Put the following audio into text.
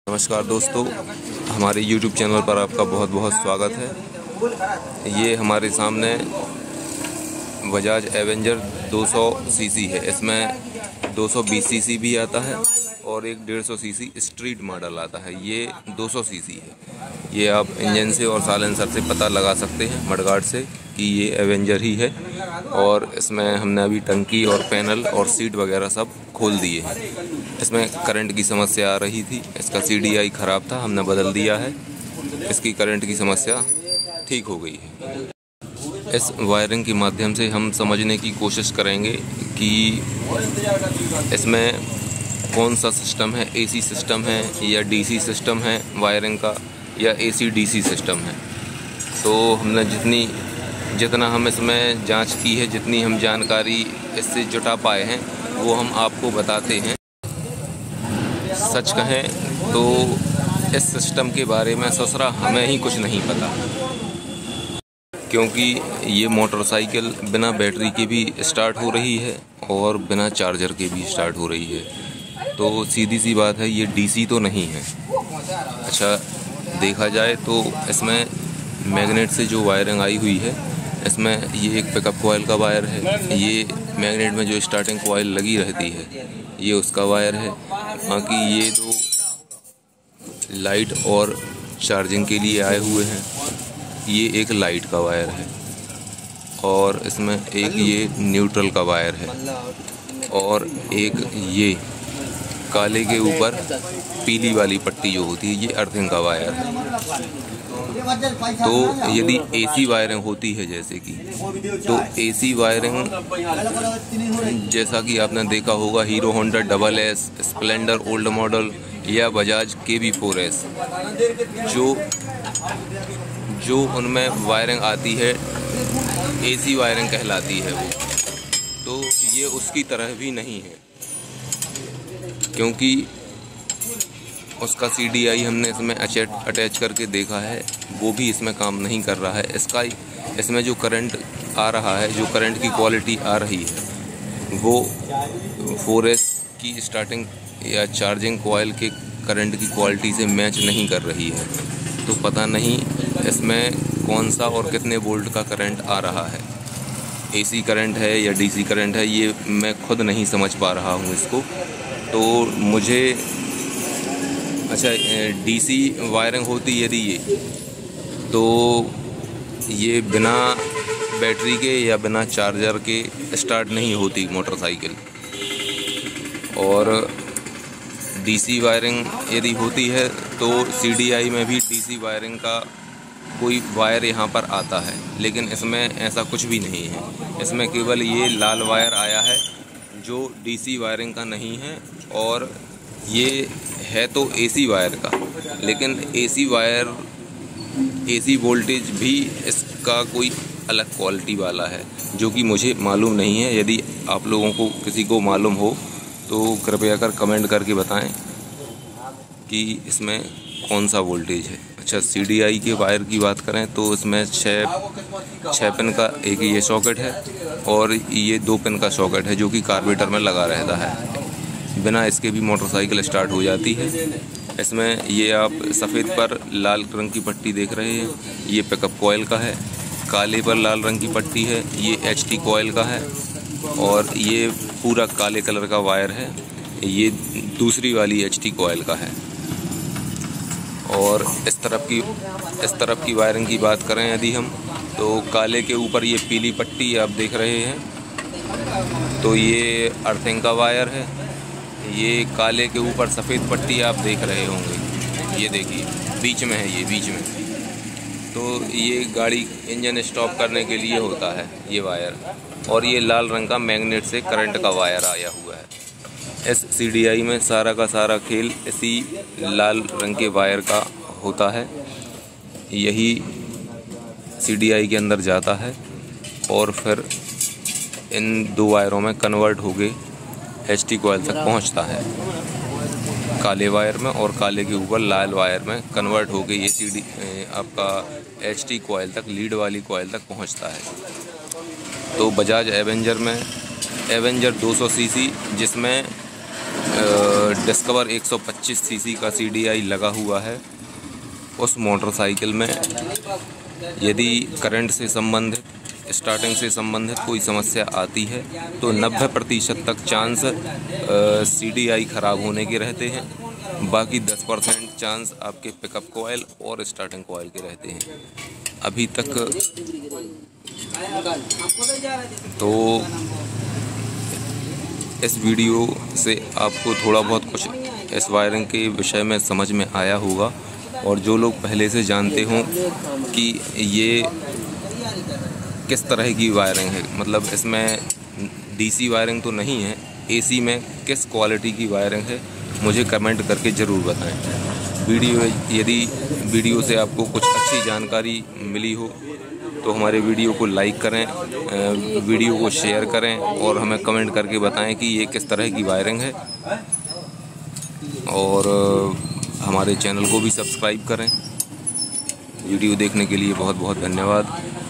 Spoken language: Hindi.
नमस्कार दोस्तों, हमारे YouTube चैनल पर आपका बहुत बहुत स्वागत है। ये हमारे सामने बजाज एवेंजर 200 सीसी है। इसमें 220 सीसी भी आता है और एक 150 सीसी स्ट्रीट मॉडल आता है। ये 200 सीसी है। ये आप इंजन से और साइलेंसर से पता लगा सकते हैं मडगार्ड से कि ये एवेंजर ही है। और इसमें हमने अभी टंकी और पैनल और सीट वगैरह सब खोल दिए हैं। इसमें करंट की समस्या आ रही थी, इसका CDI ख़राब था, हमने बदल दिया है। इसकी करंट की समस्या ठीक हो गई है। इस वायरिंग के माध्यम से हम समझने की कोशिश करेंगे कि इसमें कौन सा सिस्टम है, AC सिस्टम है या DC सिस्टम है वायरिंग का, या AC-DC सिस्टम है। तो हमने जितना हम इसमें जांच की है, जितनी हम जानकारी इससे जुटा पाए हैं, वो हम आपको बताते हैं। सच कहें तो इस सिस्टम के बारे में ससुरा हमें ही कुछ नहीं पता, क्योंकि ये मोटरसाइकिल बिना बैटरी के भी स्टार्ट हो रही है और बिना चार्जर के भी स्टार्ट हो रही है। तो सीधी सी बात है, ये DC तो नहीं है। अच्छा, देखा जाए तो इसमें मैग्नेट से जो वायरिंग आई हुई है, इसमें ये एक पिकअप कॉइल का वायर है। ये मैग्नेट में जो स्टार्टिंग कॉइल लगी रहती है, ये उसका वायर है। बाकी ये दो लाइट और चार्जिंग के लिए आए हुए हैं। ये एक लाइट का वायर है और इसमें एक ये न्यूट्रल का वायर है और एक ये काले के ऊपर पीली वाली पट्टी जो होती है, ये अर्थिंग का वायर है। तो यदि AC वायरिंग होती है जैसे कि, तो AC वायरिंग जैसा कि आपने देखा होगा Hero Honda SS, Splendor old model या बजाज KB4S, जो उनमें वायरिंग आती है AC वायरिंग कहलाती है वो। तो ये उसकी तरह भी नहीं है, क्योंकि उसका CDI हमने इसमें अटैच करके देखा है, वो भी इसमें काम नहीं कर रहा है। इसमें जो करंट आ रहा है, जो करंट की क्वालिटी आ रही है, वो 4S की स्टार्टिंग या चार्जिंग कॉइल के करंट की क्वालिटी से मैच नहीं कर रही है। तो पता नहीं इसमें कौन सा और कितने वोल्ट का करंट आ रहा है, AC करंट है या DC करंट है, ये मैं खुद नहीं समझ पा रहा हूँ इसको। तो मुझे अच्छा, DC वायरिंग होती यदि ये, तो ये बिना बैटरी के या बिना चार्जर के स्टार्ट नहीं होती मोटरसाइकिल। और DC वायरिंग यदि होती है तो CDI में भी DC वायरिंग का कोई वायर यहाँ पर आता है, लेकिन इसमें ऐसा कुछ भी नहीं है। इसमें केवल ये लाल वायर आया है जो DC वायरिंग का नहीं है, और ये है तो AC वायर का, लेकिन AC वोल्टेज भी इसका कोई अलग क्वालिटी वाला है, जो कि मुझे मालूम नहीं है। यदि आप लोगों को किसी को मालूम हो तो कृपया कर कमेंट करके बताएं कि इसमें कौन सा वोल्टेज है। अच्छा, CDI के वायर की बात करें तो इसमें 6 पिन का एक ये सॉकेट है और ये 2 पिन का सॉकेट है, जो कि कार्बोरेटर में लगा रहता है। बिना इसके भी मोटरसाइकिल स्टार्ट हो जाती है। इसमें ये आप सफ़ेद पर लाल रंग की पट्टी देख रहे हैं, ये पिकअप कॉइल का है। काले पर लाल रंग की पट्टी है, ये HT कॉइल का है। और ये पूरा काले कलर का वायर है, ये दूसरी वाली HT कॉइल का है। और इस तरफ की वायरिंग की बात करें यदि हम, तो काले के ऊपर ये पीली पट्टी आप देख रहे हैं, तो ये अर्थिंग का वायर है। ये काले के ऊपर सफ़ेद पट्टी आप देख रहे होंगे, ये देखिए बीच में है, ये बीच में। तो ये गाड़ी इंजन स्टॉप करने के लिए होता है ये वायर। और ये लाल रंग का मैग्नेट से करंट का वायर आया हुआ है। इस CDI में सारा का सारा खेल इसी लाल रंग के वायर का होता है। यही CDI के अंदर जाता है और फिर इन 2 वायरों में कन्वर्ट होके HT कॉइल तक पहुंचता है, काले वायर में, और काले के ऊपर लाल वायर में कन्वर्ट होके ये आपका HT कॉइल तक, लीड वाली कॉइल तक पहुंचता है। तो बजाज एवेंजर में एवेंजर 200 सीसी, जिसमें डिस्कवर 125 सीसी का CDI लगा हुआ है। उस मोटरसाइकिल में यदि करंट से संबंधित, स्टार्टिंग से संबंधित कोई समस्या आती है तो 90% तक चांस CDI ख़राब होने के रहते हैं। बाकी 10% चांस आपके पिकअप कॉइल और स्टार्टिंग कॉइल के रहते हैं। अभी तक तो इस वीडियो से आपको थोड़ा बहुत कुछ इस वायरिंग के विषय में समझ में आया होगा। और जो लोग पहले से जानते हों कि ये किस तरह की वायरिंग है, मतलब इसमें DC वायरिंग तो नहीं है, AC में किस क्वालिटी की वायरिंग है, मुझे कमेंट करके ज़रूर बताएं। यदि वीडियो से आपको कुछ अच्छी जानकारी मिली हो तो हमारे वीडियो को लाइक करें, वीडियो को शेयर करें और हमें कमेंट करके बताएं कि ये किस तरह की वायरिंग है। और हमारे चैनल को भी सब्सक्राइब करें। वीडियो देखने के लिए बहुत बहुत धन्यवाद।